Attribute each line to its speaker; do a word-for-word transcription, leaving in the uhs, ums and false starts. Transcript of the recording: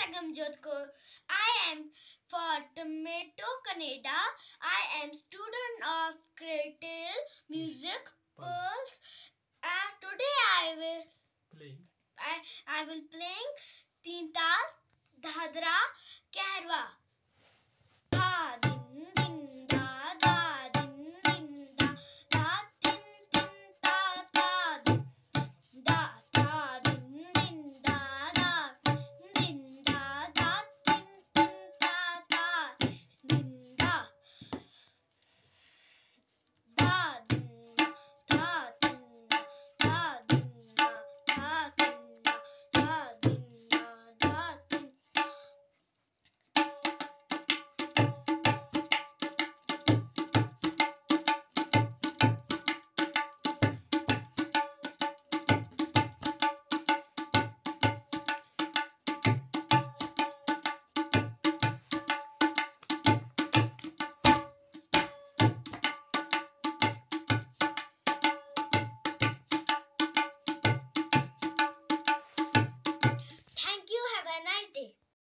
Speaker 1: Agamjot Kaur. I am for Tomato Canada. I am student of Creative Music Pulse. Uh, today I will playing. I, I will playing Teen Tal Dhadra Kahrwa.